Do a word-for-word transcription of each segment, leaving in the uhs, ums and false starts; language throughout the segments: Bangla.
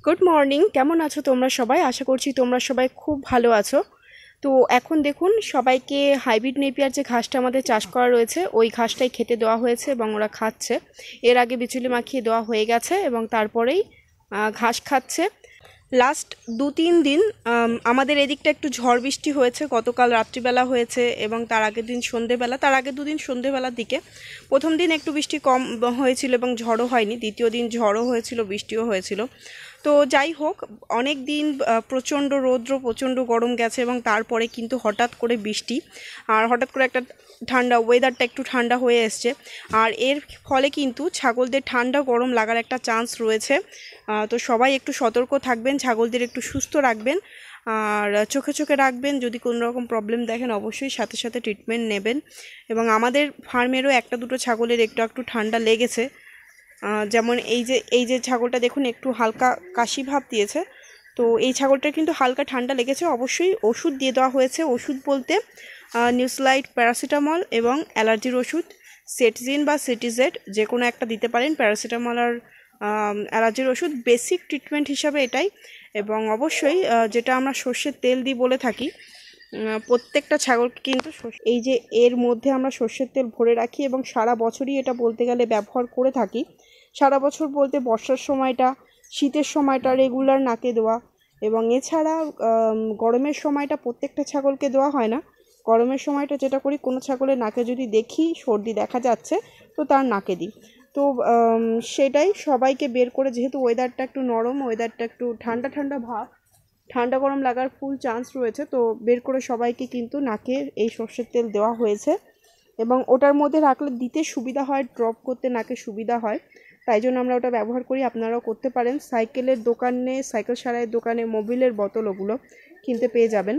গুড মর্নিং, কেমন আছো তোমরা সবাই? আশা করছি তোমরা সবাই খুব ভালো আছো। তো এখন দেখুন, সবাইকে হাইব্রিড নেপিয়ার যে ঘাসটা আমাদের চাষ করা রয়েছে ওই ঘাসটাই খেতে দেওয়া হয়েছে এবং ওরা খাচ্ছে। এর আগে বিচুলি মাখিয়ে দেওয়া হয়ে গেছে এবং তারপরেই ঘাস খাচ্ছে। লাস্ট দু তিন দিন আমাদের এদিকটা একটু ঝড় বৃষ্টি হয়েছে, গতকাল রাত্রিবেলা হয়েছে এবং তার আগের দিন সন্ধেবেলা, তার আগের দুদিন সন্ধেবেলার দিকে। প্রথম দিন একটু বৃষ্টি কম হয়েছিল এবং ঝড়ও হয়নি, দ্বিতীয় দিন ঝড়ও হয়েছিল, বৃষ্টিও হয়েছিল। তো যাই হোক, অনেক দিন প্রচণ্ড রৌদ্র, প্রচণ্ড গরম গেছে এবং তারপরে কিন্তু হঠাৎ করে বৃষ্টি, আর হঠাৎ করে একটা ঠান্ডা, ওয়েদারটা একটু ঠান্ডা হয়ে এসছে। আর এর ফলে কিন্তু ছাগলদের ঠান্ডা গরম লাগার একটা চান্স রয়েছে। তো সবাই একটু সতর্ক থাকবেন, ছাগলদের একটু সুস্থ রাখবেন আর চোখে চোখে রাখবেন। যদি কোনো রকম প্রবলেম দেখেন অবশ্যই সাথে সাথে ট্রিটমেন্ট নেবেন। এবং আমাদের ফার্মেরও একটা দুটো ছাগলের একটু একটু ঠান্ডা লেগেছে। যেমন এই যে এই যে ছাগলটা দেখুন, একটু হালকা কাশি ভাব দিয়েছে। তো এই ছাগলটার কিন্তু হালকা ঠান্ডা লেগেছে, অবশ্যই ওষুধ দিয়ে দেওয়া হয়েছে। ওষুধ বলতে নিউসলাইট, প্যারাসিটামল এবং অ্যালার্জির ওষুধ সেটজিন বা সিটিজেড যে কোনো একটা দিতে পারেন। প্যারাসিটামল আর অ্যালার্জির ওষুধ বেসিক ট্রিটমেন্ট হিসাবে এটাই। এবং অবশ্যই যেটা আমরা সর্ষের তেল দিয়ে বলে থাকি, প্রত্যেকটা ছাগলকে কিন্তু এই যে এর মধ্যে আমরা সর্ষের তেল ভরে রাখি এবং সারা বছরই এটা বলতে গেলে ব্যবহার করে থাকি। সারা বছর বলতে বর্ষার সময়টা, শীতের সময়টা রেগুলার নাকে দেওয়া, এবং এছাড়া গরমের সময়টা প্রত্যেকটা ছাগলকে দেওয়া হয় না। গরমের সময়টা যেটা করি, কোনো ছাগলের নাকে যদি দেখি সর্দি দেখা যাচ্ছে তো তার নাকে দিই। তো সেটাই সবাইকে বের করে, যেহেতু ওয়েদারটা একটু নরম, ওয়েদারটা একটু ঠান্ডা ঠান্ডা ভাব, ঠান্ডা গরম লাগার ফুল চান্স রয়েছে, তো বের করে সবাইকে কিন্তু নাকে এই সর্ষের তেল দেওয়া হয়েছে। এবং ওটার মধ্যে রাখলে দিতে সুবিধা হয়, ড্রপ করতে নাকে সুবিধা হয়, তাই জন্য আমরা ওটা ব্যবহার করি। আপনারাও করতে পারেন। সাইকেলের দোকানে, সাইকেল সারাইয়ের দোকানে মোবিলের বোতল ওগুলো কিনতে পেয়ে যাবেন।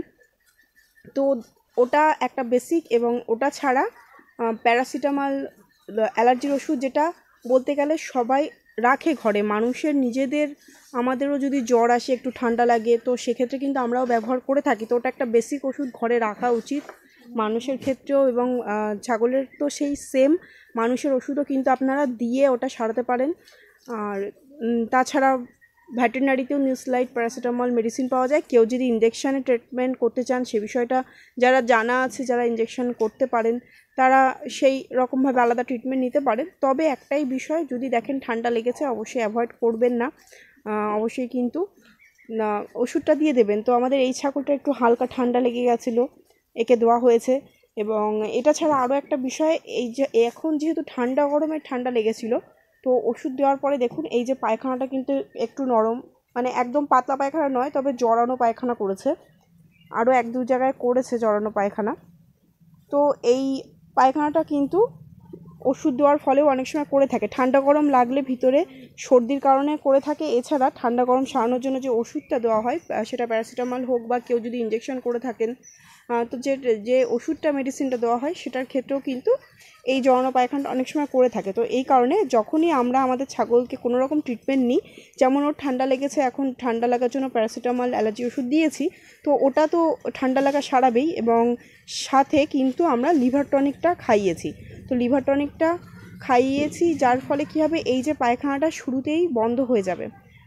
তো ওটা একটা বেসিক। এবং ওটা ছাড়া প্যারাসিটামল, অ্যালার্জির ওষুধ, যেটা বলতে গেলে সবাই রাখে ঘরে। মানুষের নিজেদের, আমাদেরও যদি জ্বর আসে, একটু ঠান্ডা লাগে, তো সেক্ষেত্রে কিন্তু আমরাও ব্যবহার করে থাকি। তো ওটা একটা বেসিক ওষুধ ঘরে রাখা উচিত মানুষের ক্ষেত্রেও। এবং ছাগলের তো সেই সেম, মানুষের ওষুধও কিন্তু আপনারা দিয়ে ওটা সারাতে পারেন। আর তাছাড়া ভেটেরিনারিতেও নিউসলাইট, প্যারাসিটামল মেডিসিন পাওয়া যায়। কেউ যদি ইঞ্জেকশানে ট্রিটমেন্ট করতে চান, সে বিষয়টা যারা জানা আছে, যারা ইঞ্জেকশন করতে পারেন, তারা সেই রকমভাবে আলাদা ট্রিটমেন্ট নিতে পারেন। তবে একটাই বিষয়, যদি দেখেন ঠান্ডা লেগেছে অবশ্যই অ্যাভয়েড করবেন না, অবশ্যই কিন্তু না ওষুধটা দিয়ে দেবেন। তো আমাদের এই ছাগলটা একটু হালকা ঠান্ডা লেগে গেছিলো, একে দেওয়া হয়েছে। এবং এটা ছাড়া আরও একটা বিষয়, এই যে এখন যেহেতু ঠান্ডা গরমে ঠান্ডা লেগেছিল, তো ওষুধ দেওয়ার পরে দেখুন এই যে পায়খানাটা কিন্তু একটু নরম, মানে একদম পাতলা পায়খানা নয়, তবে জড়ানো পায়খানা করেছে, আরও এক দু জায়গায় করেছে জড়ানো পায়খানা। তো এই পায়খানাটা কিন্তু ওষুধ দেওয়ার ফলেও অনেক সময় করে থাকে, ঠান্ডা গরম লাগলে ভিতরে সর্দির কারণে করে থাকে। এছাড়া ঠান্ডা গরম সারানোর জন্য যে ওষুধটা দেওয়া হয়, সেটা প্যারাসিটামল হোক বা কেউ যদি ইঞ্জেকশন করে থাকেন, তো যে যে ওষুধটা, মেডিসিনটা দেওয়া হয়, সেটার ক্ষেত্রেও কিন্তু এই জড়ানো পায়খানাটা অনেক সময় করে থাকে। তো এই কারণে যখনই আমরা আমাদের ছাগলকে কোনো রকম ট্রিটমেন্ট নিই, যেমন ওর ঠান্ডা লেগেছে, এখন ঠান্ডা লাগার জন্য প্যারাসিটামল, অ্যালার্জি ওষুধ দিয়েছি, তো ওটা তো ঠান্ডা লাগা সারাবেই। এবং সাথে কিন্তু আমরা লিভার টনিকটা খাইয়েছি। তো লিভার টনিকটা খাইয়েছি যার ফলে কী হবে, এই যে পায়খানাটা শুরুতেই বন্ধ হয়ে যাবে।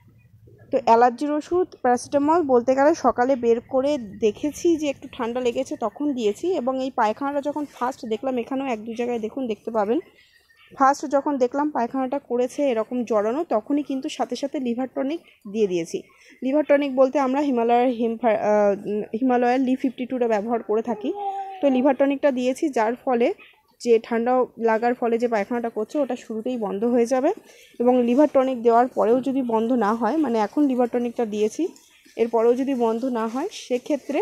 তো অ্যালার্জির ওষুধ প্যারাসিটামল বলতে গেলে সকালে বের করে দেখেছি যে একটু ঠান্ডা লেগেছে, তখন দিয়েছি। এবং এই পায়খানাটা যখন ফার্স্ট দেখলাম, এখানেও এক দু জায়গায় দেখুন দেখতে পাবেন, ফার্স্ট যখন দেখলাম পায়খানাটা করেছে এরকম জড়ানো, তখনই কিন্তু সাথে সাথে লিভার টনিক দিয়ে দিয়েছি। লিভার টনিক বলতে আমরা হিমালয়ের হিম হিমালয়ের লি ফিফটি টুটা ব্যবহার করে থাকি। তো লিভার টনিকটা দিয়েছি, যার ফলে যে ঠান্ডা লাগার ফলে যে পায়খানাটা করছে ওটা শুরুতেই বন্ধ হয়ে যাবে। এবং লিভার টনিক দেওয়ার পরেও যদি বন্ধ না হয়, মানে এখন লিভার টনিকটা দিয়েছি, এরপরেও যদি বন্ধ না হয়, সেক্ষেত্রে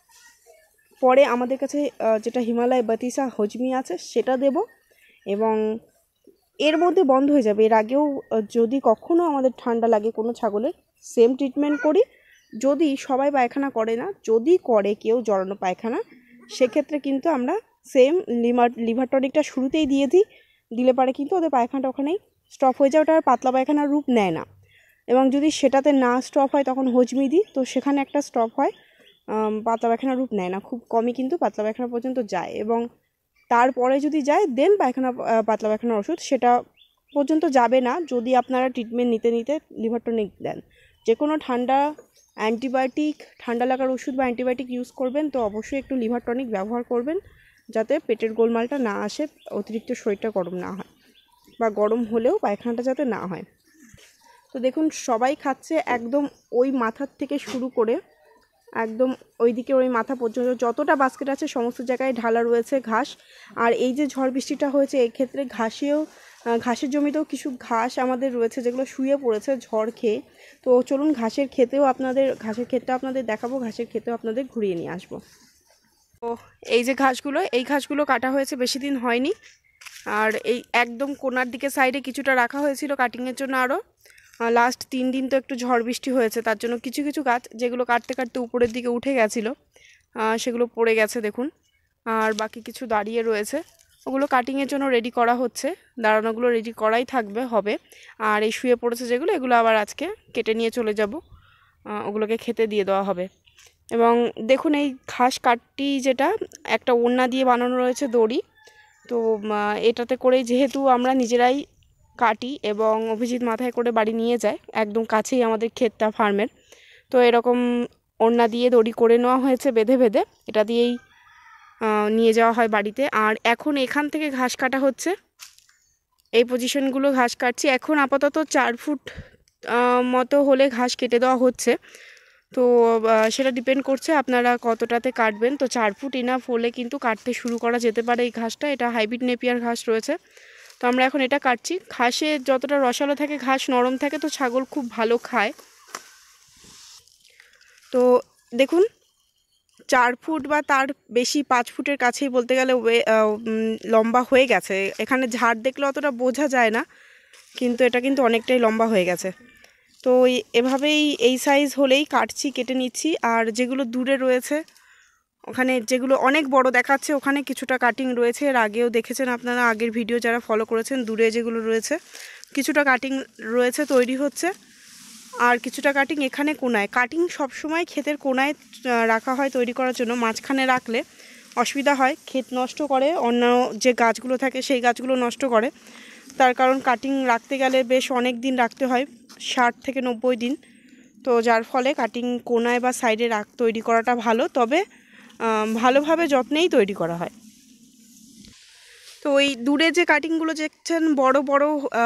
পরে আমাদের কাছে যেটা হিমালয় বাতিসা হজমি আছে সেটা দেব, এবং এর মধ্যে বন্ধ হয়ে যাবে। এর আগেও যদি কখনও আমাদের ঠান্ডা লাগে কোনো ছাগলের, সেম ট্রিটমেন্ট করি। যদি সবাই পায়খানা করে না, যদি করে কেউ জড়ানো পায়খানা, সেক্ষেত্রে কিন্তু আমরা সেম লিভার লিভার টনিকটা শুরুতেই দিয়ে দিই। দিলে পারে কিন্তু ওদের পায়খানাটা ওখানেই স্টপ হয়ে যায়, ওটা আর পাতলা পায়খানার রূপ নেয় না। এবং যদি সেটাতে না স্টপ হয়, তখন হজমি দিই, তো সেখানে একটা স্টপ হয়, পাতলা পায়খানার রূপ নেয় না, খুব কমই কিন্তু পাতলা পায়খানা পর্যন্ত যায়। এবং তারপরে যদি যায় দেন পায়খানা, পাতলা পায়খানার ওষুধ সেটা পর্যন্ত যাবে না, যদি আপনারা ট্রিটমেন্ট নিতে নিতে লিভার টনিক দেন। যে কোনো ঠান্ডা অ্যান্টিবায়োটিক ঠান্ডা লাগার ওষুধ বা অ্যান্টিবায়োটিক ইউজ করবেন তো অবশ্যই একটু লিভার টনিক ব্যবহার করবেন, যাতে পেটের গোলমালটা না আসে, অতিরিক্ত শরীরটা গরম না হয়, বা গরম হলেও পায়খানাটা যাতে না হয়। তো দেখুন সবাই খাচ্ছে, একদম ওই মাথার থেকে শুরু করে একদম ওইদিকে ওই মাথা পর্যন্ত যতটা বাস্কেট আছে সমস্ত জায়গায় ঢালা রয়েছে ঘাস। আর এই যে ঝড় বৃষ্টিটা হয়েছে এক্ষেত্রে ঘাসেও ঘাসের জমিতেও কিছু ঘাস আমাদের রয়েছে যেগুলো শুয়ে পড়েছে ঝড় খেয়ে। তো চলুন ঘাসের ক্ষেতেও আপনাদের ঘাসের ক্ষেতটা আপনাদের দেখাবো, ঘাসের ক্ষেতেও আপনাদের ঘুরিয়ে নিয়ে আসবো। তো এই যে ঘাসগুলো, এই ঘাসগুলো কাটা হয়েছে বেশি দিন হয়নি, আর এই একদম কোনার দিকে সাইডে কিছুটা রাখা হয়েছিল কাটিংয়ের জন্য। আরও লাস্ট তিন দিন তো একটু ঝড় বৃষ্টি হয়েছে, তার জন্য কিছু কিছু গাছ যেগুলো কাটতে কাটতে উপরের দিকে উঠে গেছিলো সেগুলো পড়ে গেছে দেখুন, আর বাকি কিছু দাঁড়িয়ে রয়েছে, ওগুলো কাটিংয়ের জন্য রেডি করা হচ্ছে, দাঁড়ানোগুলো রেডি করাই থাকবে হবে। আর এই শুয়ে পড়েছে যেগুলো, এগুলো আবার আজকে কেটে নিয়ে চলে যাব, ওগুলোকে খেতে দিয়ে দেওয়া হবে। এবং দেখুন এই ঘাস কাটটি যেটা একটা ওড়না দিয়ে বানানো রয়েছে দড়ি, তো এটাতে করে যেহেতু আমরা নিজেরাই কাটি এবং অভিজিৎ মাথায় করে বাড়ি নিয়ে যায়, একদম কাছেই আমাদের ক্ষেতটা ফার্মের, তো এরকম ওড়না দিয়ে দড়ি করে নেওয়া হয়েছে বেঁধে বেঁধে, এটা দিয়েই নিয়ে যাওয়া হয় বাড়িতে। আর এখন এখান থেকে ঘাস কাটা হচ্ছে, এই পজিশনগুলো ঘাস কাটছি, এখন আপাতত চার ফুট মতো হলে ঘাস কেটে দেওয়া হচ্ছে। তো সেটা ডিপেন্ড করছে আপনারা কতটাতে কাটবেন, তো চার ফুট ইনাফ হলে কিন্তু কাটতে শুরু করা যেতে পারে এই ঘাসটা। এটা হাইব্রিড নেপিয়ার ঘাস রয়েছে, তো আমরা এখন এটা কাটছি। ঘাসে যতটা রসালো থাকে, ঘাস নরম থাকে, তো ছাগল খুব ভালো খায়। তো দেখুন চার ফুট বা তার বেশি, পাঁচ ফুটের কাছেই বলতে গেলে লম্বা হয়ে গেছে। এখানে ঝাড় দেখলে অতটা বোঝা যায় না, কিন্তু এটা কিন্তু অনেকটাই লম্বা হয়ে গেছে। তো এভাবেই এই সাইজ হলেই কাটছি, কেটে নিচ্ছি। আর যেগুলো দূরে রয়েছে, ওখানে যেগুলো অনেক বড় দেখাচ্ছে ওখানে কিছুটা কাটিং রয়েছে, এর আগেও দেখেছেন আপনারা, আগের ভিডিও যারা ফলো করেছেন, দূরে যেগুলো রয়েছে কিছুটা কাটিং রয়েছে, তৈরি হচ্ছে। আর কিছুটা কাটিং এখানে কোনায়, কাটিং সবসময় ক্ষেতের কোনায় রাখা হয় তৈরি করার জন্য, মাঝখানে রাখলে অসুবিধা হয়, ক্ষেত নষ্ট করে, অন্য যে গাছগুলো থাকে সেই গাছগুলো নষ্ট করে। তার কারণ কাটিং রাখতে গেলে বেশ অনেক দিন রাখতে হয়, ষাট থেকে নব্বই দিন, তো যার ফলে কাটিং কোনায় বা সাইডে রাখ তৈরি করাটা ভালো, তবে ভালোভাবে যত্নেই তৈরি করা হয়। তো ওই দূরে যে কাটিংগুলো দেখছেন বড় বড়,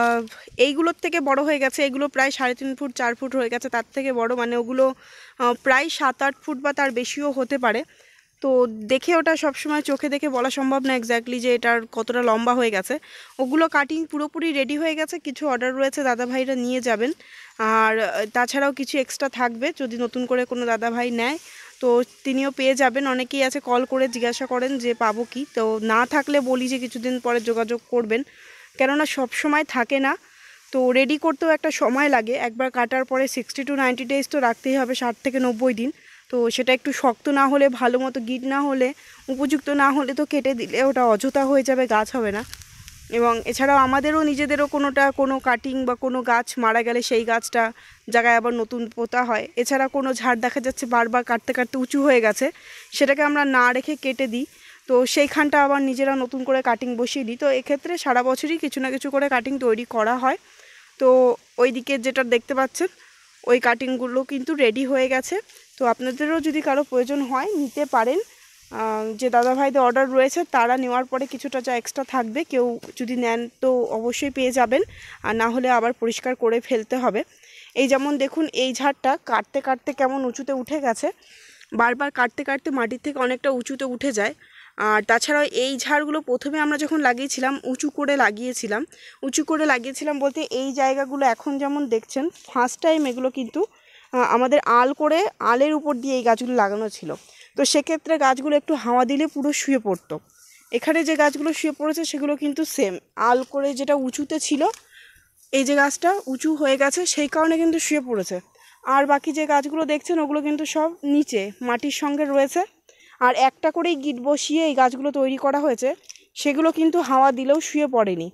এইগুলোর থেকে বড় হয়ে গেছে, এগুলো প্রায় সাড়ে তিন ফুট চার ফুট হয়ে গেছে, তার থেকে বড় মানে ওগুলো প্রায় সাত আট ফুট বা তার বেশিও হতে পারে। তো দেখে ওটা সবসময় চোখে দেখে বলা সম্ভব না এক্স্যাক্টলি যে এটার কতটা লম্বা হয়ে গেছে। ওগুলো কাটিং পুরোপুরি রেডি হয়ে গেছে, কিছু অর্ডার রয়েছে, দাদাভাইরা নিয়ে যাবেন। আর তাছাড়াও কিছু এক্সট্রা থাকবে যদি নতুন করে কোনো দাদাভাই নেয়, তো তিনিও পেয়ে যাবেন। অনেকেই আছে কল করে জিজ্ঞাসা করেন যে পাবো কি, তো না থাকলে বলি যে কিছুদিন পরে যোগাযোগ করবেন, কেননা সব সময় থাকে না, তো রেডি করতেও একটা সময় লাগে। একবার কাটার পরে সিক্সটি টু নাইনটি ডেজ তো রাখতেই হবে, ষাট থেকে নব্বই দিন। তো সেটা একটু শক্ত না হলে, ভালো মতো গিট না হলে, উপযুক্ত না হলে তো কেটে দিলে ওটা অযথা হয়ে যাবে, গাছ হবে না। এবং এছাড়াও আমাদেরও নিজেদেরও কোনোটা কোনো কাটিং বা কোনো গাছ মারা গেলে সেই গাছটা জায়গায় আবার নতুন পোতা হয়। এছাড়া কোনো ঝাড় দেখা যাচ্ছে বারবার কাটতে কাটতে উঁচু হয়ে গেছে, সেটাকে আমরা না রেখে কেটে দিই, তো সেইখানটা আবার নিজেরা নতুন করে কাটিং বসিয়ে দিই। তো এক্ষেত্রে সারা বছরই কিছু না কিছু করে কাটিং তৈরি করা হয়। তো ওই দিকে যেটা দেখতে পাচ্ছেন ওই কাটিংগুলো কিন্তু রেডি হয়ে গেছে, তো আপনাদেরও যদি কারো প্রয়োজন হয় নিতে পারেন। যে দাদাভাইদের অর্ডার রয়েছে তারা নেওয়ার পরে কিছুটা যা এক্সট্রা থাকবে, কেউ যদি নেন তো অবশ্যই পেয়ে যাবেন, আর না হলে আবার পরিষ্কার করে ফেলতে হবে। এই যেমন দেখুন এই ঝাড়টা কাটতে কাটতে কেমন উঁচুতে উঠে গেছে, বারবার কাটতে কাটতে মাটির থেকে অনেকটা উঁচুতে উঠে যায়। আর তাছাড়াও এই ঝাড়গুলো প্রথমে আমরা যখন লাগিয়েছিলাম উঁচু করে লাগিয়েছিলাম, উঁচু করে লাগিয়েছিলাম বলতে এই জায়গাগুলো এখন যেমন দেখছেন ফার্স্ট টাইম এগুলো কিন্তু আমাদের আল করে, আলের উপর দিয়ে এই গাছগুলো লাগানো ছিল, তো সেক্ষেত্রে গাছগুলো একটু হাওয়া দিলে পুরো শুয়ে পড়তো। এখানে যে গাছগুলো শুয়ে পড়েছে সেগুলো কিন্তু সেম আল করে, যেটা উঁচুতে ছিল এই যে গাছটা উঁচু হয়ে গেছে সেই কারণে কিন্তু শুয়ে পড়েছে। আর বাকি যে গাছগুলো দেখছেন ওগুলো কিন্তু সব নিচে মাটির সঙ্গে রয়েছে, আর একটা করেই গিট বসিয়ে এই গাছগুলো তৈরি করা হয়েছে, সেগুলো কিন্তু হাওয়া দিলেও শুয়ে পড়েনি।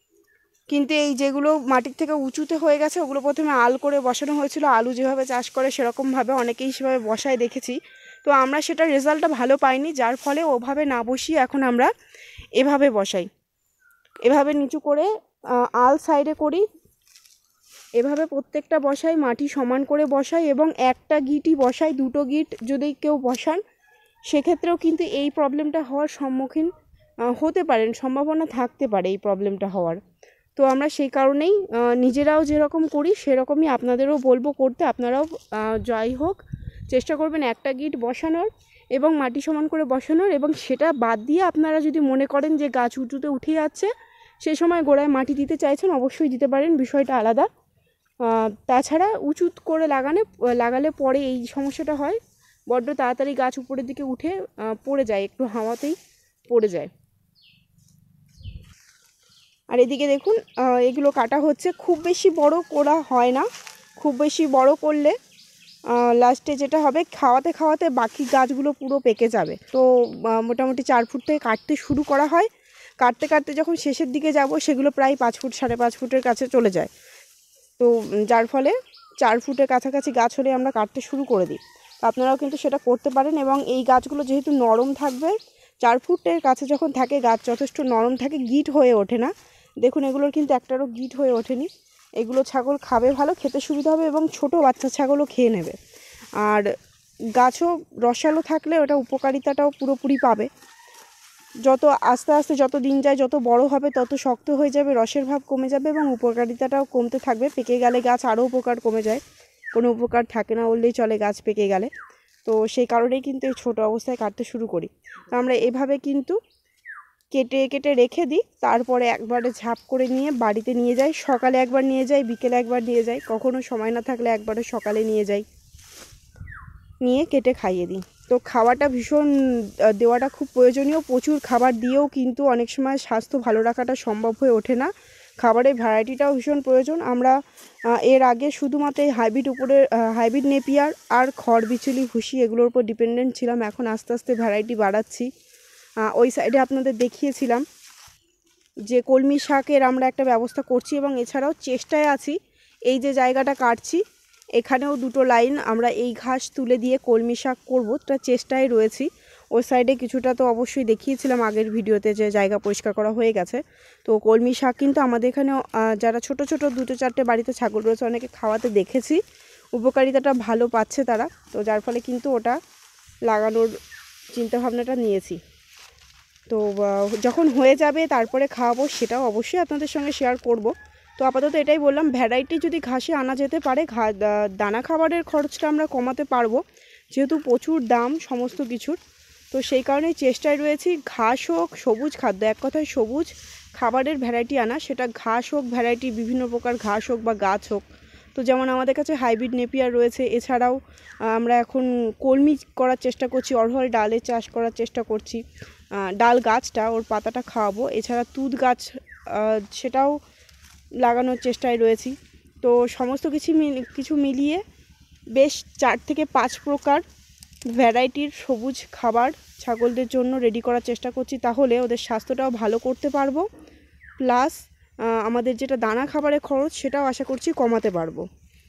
কিন্তু এই যেগুলো মাটির থেকে উঁচুতে হয়ে গেছে ওগুলো প্রথমে আল করে বসানো হয়েছিল, আলু যেভাবে চাষ করে সেরকমভাবে অনেকেই সেভাবে বসায় দেখেছি, তো আমরা সেটা রেজাল্টটা ভালো পাইনি, যার ফলে ওভাবে না বসিয়ে এখন আমরা এভাবে বসাই, এভাবে নিচু করে আল সাইডে করি, এভাবে প্রত্যেকটা বসাই, মাটি সমান করে বসাই এবং একটা গিটই বসাই। দুটো গিট যদি কেউ বসান সেক্ষেত্রেও কিন্তু এই প্রবলেমটা হওয়ার সম্মুখীন হতে পারেন, সম্ভাবনা থাকতে পারে এই প্রবলেমটা হওয়ার। তো আমরা সেই কারণেই নিজেরাও যেরকম করি সেরকমই আপনাদেরও বলবো করতে। আপনারাও যাই হোক চেষ্টা করবেন একটা গিট বসানোর এবং মাটি সমান করে বসানোর। এবং সেটা বাদ দিয়ে আপনারা যদি মনে করেন যে গাছ উঁচুতে উঠে যাচ্ছে, সে সময় গোড়ায় মাটি দিতে চাইছেন, অবশ্যই দিতে পারেন, বিষয়টা আলাদা। তাছাড়া উঁচু করে লাগানে লাগালে পরে এই সমস্যাটা হয়, বড্ড তাড়াতাড়ি গাছ উপরের দিকে উঠে পড়ে যায়, একটু হাওয়াতেই পড়ে যায়। আর এদিকে দেখুন এগুলো কাটা হচ্ছে, খুব বেশি বড় করা হয় না, খুব বেশি বড় করলে লাস্টে যেটা হবে খাওয়াতে খাওয়াতে বাকি গাছগুলো পুরো পেকে যাবে। তো মোটামুটি চার ফুট থেকে কাটতে শুরু করা হয়, কাটতে কাটতে যখন শেষের দিকে যাব সেগুলো প্রায় পাঁচ ফুট সাড়ে পাঁচ ফুটের কাছে চলে যায়। তো যার ফলে চার ফুটের কাছাকাছি গাছ হলে আমরা কাটতে শুরু করে দিই। তো আপনারাও কিন্তু সেটা করতে পারেন। এবং এই গাছগুলো যেহেতু নরম থাকবে, চার ফুটের কাছে যখন থাকে গাছ যথেষ্ট নরম থাকে, গিট হয়ে ওঠে না। দেখুন এগুলোর কিন্তু একটারও গিট হয়ে ওঠেনি। এগুলো ছাগল খাবে ভালো, খেতে সুবিধা হবে এবং ছোট বাচ্চা ছাগলও খেয়ে নেবে। আর গাছও রসালো থাকলে ওটা উপকারিতাটাও পুরোপুরি পাবে। যত আস্তে আস্তে যত দিন যায়, যত বড় হবে তত শক্ত হয়ে যাবে, রসের ভাব কমে যাবে এবং উপকারিতাটাও কমতে থাকবে। পেকে গেলে গাছ আরও উপকার কমে যায়, কোনো উপকার থাকে না বললেই চলে গাছ পেকে গেলে। তো সেই কারণেই কিন্তু এই ছোটো অবস্থায় কাটতে শুরু করি। তো আমরা এভাবে কিন্তু কেটে কেটে রেখে দিই, তারপরে একবারে ঝাঁপ করে নিয়ে বাড়িতে নিয়ে যাই। সকালে একবার নিয়ে যাই, বিকেলে একবার নিয়ে যাই, কখনো সময় না থাকলে একবারে সকালে নিয়ে যাই, নিয়ে কেটে খাইয়ে দিই। তো খাওয়াটা ভীষণ দেওয়াটা খুব প্রয়োজনীয়। প্রচুর খাবার দিয়েও কিন্তু অনেক সময় স্বাস্থ্য ভালো রাখাটা সম্ভব হয়ে ওঠে না। খাবারের ভ্যারাইটিটাও ভীষণ প্রয়োজন। আমরা এর আগে শুধুমাত্র এই হাইব্রিড উপরে হাইব্রিড নেপিয়ার আর খড় বিচুলি ভুসি এগুলোর উপর ডিপেন্ডেন্ট ছিলাম। এখন আস্তে আস্তে ভ্যারাইটি বাড়াচ্ছি। ওই সাইডে আপনাদের দেখিয়েছিলাম যে কলমি শাকের আমরা একটা ব্যবস্থা করছি এবং এছাড়াও চেষ্টায় আছি এই যে জায়গাটা কাটছি এখানেও দুটো লাইন আমরা এই ঘাস তুলে দিয়ে কলমি শাক করবো, তা চেষ্টায় রয়েছি। ওই সাইডে কিছুটা তো অবশ্যই দেখিয়েছিলাম আগের ভিডিওতে যে জায়গা পরিষ্কার করা হয়ে গেছে। তো কলমি শাক কিন্তু আমাদের এখানে যারা ছোট ছোট দুটো চারটে বাড়িতে ছাগল রয়েছে অনেকে খাওয়াতে দেখেছি, উপকারিতাটা ভালো পাচ্ছে তারা। তো যার ফলে কিন্তু ওটা লাগানোর চিন্তাভাবনাটা নিয়েছি। তো যখন হয়ে যাবে তারপরে খাওয়াবো, সেটাও অবশ্যই আপনাদের সঙ্গে শেয়ার করব। তো আপাতত এটাই বললাম, ভ্যারাইটি যদি ঘাসে আনা যেতে পারে, দানা খাবারের খরচটা আমরা কমাতে পারবো, যেহেতু প্রচুর দাম সমস্ত কিছুর। তো সেই কারণেই চেষ্টায় রয়েছি ঘাস হোক, সবুজ খাদ্য, এক কথায় সবুজ খাবারের ভ্যারাইটি আনা, সেটা ঘাস হোক, ভ্যারাইটি বিভিন্ন প্রকার ঘাস হোক বা গাছ হোক। তো যেমন আমাদের কাছে হাইব্রিড নেপিয়ার রয়েছে, এছাড়াও আমরা এখন কলমি করার চেষ্টা করছি, অড়হর ডালের চাষ করার চেষ্টা করছি, ডাল গাছটা ওর পাতাটা খাওয়াবো। এছাড়া তুঁত গাছ সেটাও লাগানোর চেষ্টায় রয়েছি। তো সমস্ত কিছু কিছু মিলিয়ে বেশ চার থেকে পাঁচ প্রকার ভ্যারাইটির সবুজ খাবার ছাগলদের জন্য রেডি করার চেষ্টা করছি, তাহলে ওদের স্বাস্থ্যটাও ভালো করতে পারবো, প্লাস আমাদের যেটা দানা খাবারের খরচ সেটাও আশা করছি কমাতে পারবো।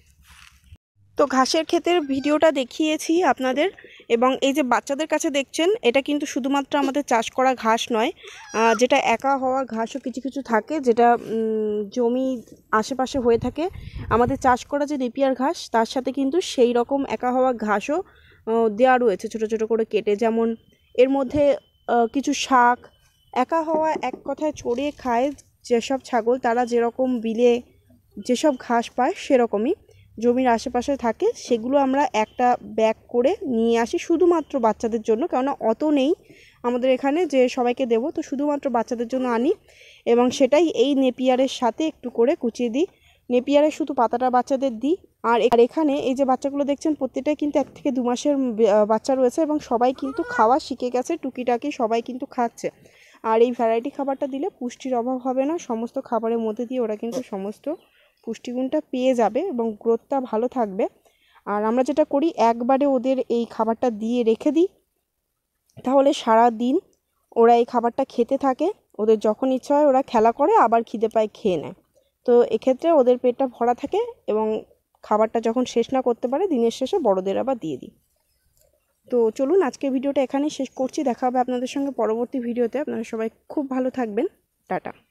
তো ঘাসের ক্ষেতের ভিডিওটা দেখিয়েছি আপনাদের, এবং এই যে বাচ্চাদের কাছে দেখছেন এটা কিন্তু শুধুমাত্র আমাদের চাষ করা ঘাস নয়, যেটা একা হওয়া ঘাসও কিছু কিছু থাকে, যেটা জমি আশেপাশে হয়ে থাকে। আমাদের চাষ করা যে নেপিয়ার ঘাস তার সাথে কিন্তু সেই রকম একা হওয়া ঘাসও দেওয়া রয়েছে ছোট ছোট করে কেটে। যেমন এর মধ্যে কিছু শাক, একা হওয়া এক কথায় চড়িয়ে খায় যেসব ছাগল, তারা যেরকম বিলে যেসব ঘাস পায় সেরকমই জমির আশেপাশে থাকে, সেগুলো আমরা একটা ব্যাগ করে নিয়ে আসি শুধুমাত্র বাচ্চাদের জন্য, কেননা অত নেই আমাদের এখানে যে সবাইকে দেবো, তো শুধুমাত্র বাচ্চাদের জন্য আনি এবং সেটাই এই নেপিয়ারের সাথে একটু করে কুচিয়ে দিই। নেপিয়ারের শুধু পাতাটা বাচ্চাদের দিই। আর এখানে এই যে বাচ্চাগুলো দেখছেন প্রত্যেকটাই কিন্তু এক থেকে দু মাসের বাচ্চা রয়েছে এবং সবাই কিন্তু খাওয়া শিখে গেছে, টুকিটাকি সবাই কিন্তু খাচ্ছে। আর এই ভ্যারাইটি খাবারটা দিলে পুষ্টির অভাব হবে না, সমস্ত খাবারের মধ্যে দিয়ে ওরা কিন্তু সমস্ত পুষ্টিগুণটা পেয়ে যাবে এবং গ্রোথটা ভালো থাকবে। আর আমরা যেটা করি একবারে ওদের এই খাবারটা দিয়ে রেখে দিই, তাহলে সারা দিন ওরা এই খাবারটা খেতে থাকে, ওদের যখন ইচ্ছা হয় ওরা খেলা করে, আবার খিদে পায় খেয়ে নেয়। তো এক্ষেত্রে ওদের পেটটা ভরা থাকে এবং খাবারটা যখন শেষ না করতে পারে দিনের শেষে বড়দের আবার দিয়ে দিই। তো চলুন আজকের ভিডিওটা এখানেই শেষ করছি, দেখা হবে আপনাদের সঙ্গে পরবর্তী ভিডিওতে। আপনারা সবাই খুব ভালো থাকবেন, টাটা।